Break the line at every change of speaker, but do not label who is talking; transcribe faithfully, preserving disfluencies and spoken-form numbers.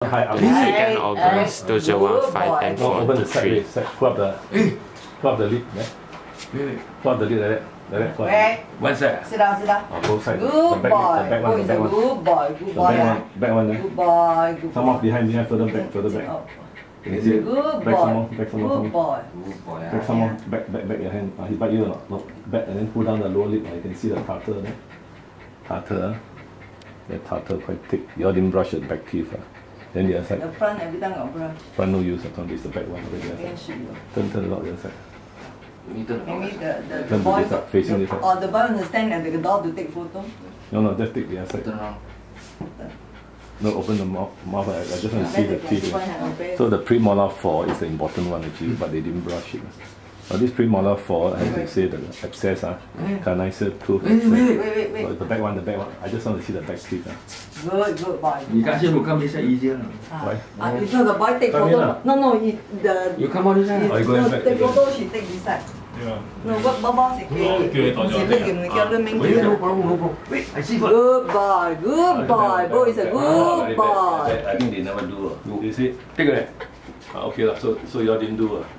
high up.
Second August two zero one five and
No, open the side.
forty-three.
Side. Pull up the. Pull up the lid. Yeah. Pull up the lid like that. Like that. Pull up.
Wait.
One side.
Sit down, sit down.
Oh, both sides.
Good
The back,
boy.
the back
Oh,
one, the
he's
back
a
one.
good boy. Good
The
boy.
back
ah.
one, back one there.
Good boy. Good
Some
boy.
more behind, behind, further back, further back.
Is it?
Good
Back some
boy.
more, back some more, some
Good
more.
boy.
Good boy.
Back some more, back, back, back your hand. Uh, he bite you or not? No, back and then pull down the lower lip. Uh, you can see the tartar there. Tartar. The tartar quite thick. You all didn't brush the back teeth. Uh. Then the other side.
The front every time got brush.
Front no use. Uh, this the back one. The other side. Turn, turn about the other side.
Maybe the, the, the
Turn to
boy
this side, facing
the,
this side.
or the boy understand at the door to take photo.
No, no, just take the other side.
Turn around.
No, open the mouth. mouth I, I just want to see the teeth.
Okay.
So the premolar four is the important one actually, but they didn't brush it. Now this premolar four, as they say, the abscess, uh, carnassial tooth.
Wait, wait, wait, wait.
Oh, the back one, the back one. I just want to see the back teeth. Uh.
Good, good boy.
You can't say who come inside easier.
Ah.
Why?
Ah, you know the boy take
Come
photo.
in, ah.
No, no, he, the.
You come out this side.
Oh, you go
no,
inside.
take photo, she take this side.
Yeah.
No, what Bobo sẽ kêu sẽ biết kêu người kêu lên mình
Wait,
kêu.
no problem, no problem. Wait, I see what.
Good boy, good boy. Bo is a good boy.
I think they never do. Uh. You see?
Take it.
Ah, okay, lah. So, so you all didn't do. Uh.